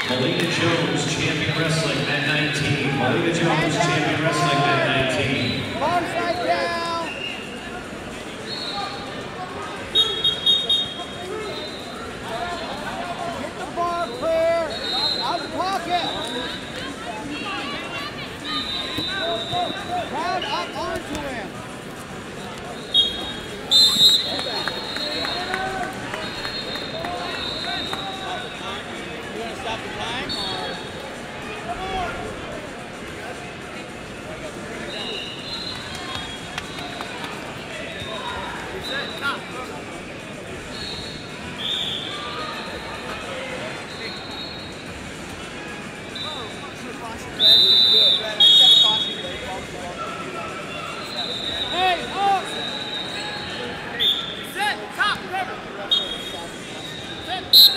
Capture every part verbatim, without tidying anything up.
Melina Jones, champion wrestling, mat nineteen. Melina Jones, champion wrestling, mat nineteen. Bar side down. Get the bar clear. Out of the pocket. Crowd up onto him. You want to stop the time or? Stop. Hey, up! Set, top, cover! Set!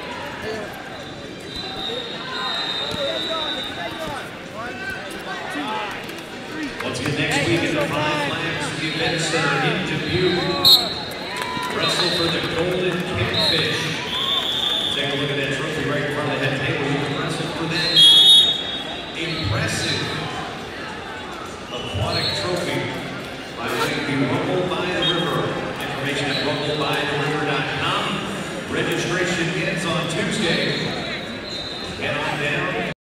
Once again, next week in the Five Flags Event Center in Dubuque. Wrestle for the Golden Kingfish. Take a look at that trophy right in front of the head table. You can wrestle for that impressive aquatic trophy by winning the Rumble by the River. Information at rumble by the river dot com. Registration ends on Tuesday. Head on down.